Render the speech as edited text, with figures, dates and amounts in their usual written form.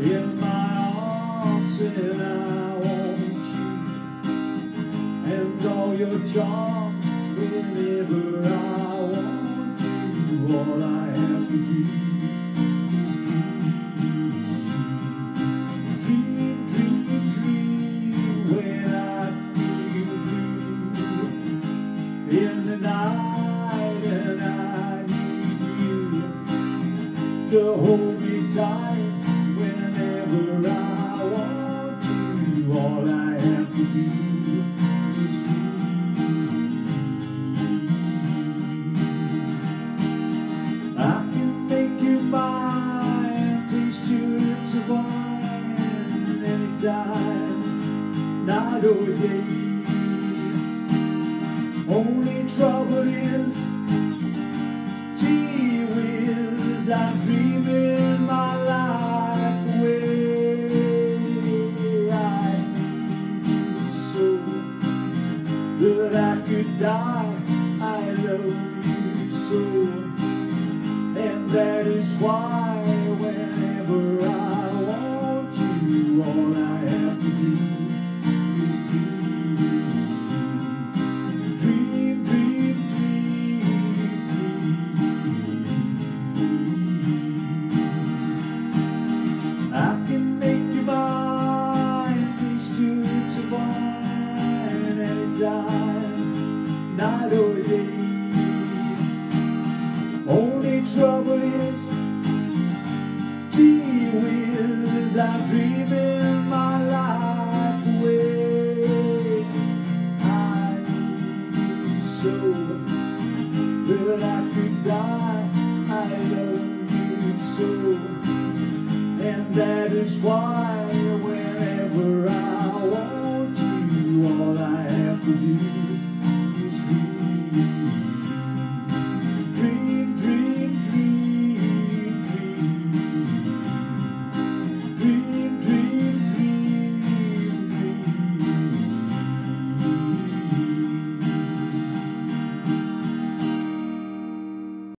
in my arms when I want you, and all your charms whenever I want you. All I have to do is dream, dream, dream when I feel blue in the night, and I need you to hold me tight whenever I want to. All I have to do is dream. I can make you mine, taste your lips of wine anytime, night or day. Only trouble is, gee whiz, I'm dreaming my life away. I need you so that I could die. I love you so, and that is why whenever I want you, all I have to do is dream. Dream, dream, dream, dream. I can make you mine, taste your lips of wine anytime, night or day. Only trouble is, gee whiz, I'm dreaming my life away. I need you so that I could die. I love you so, and that is why whenever I want you, all I have to do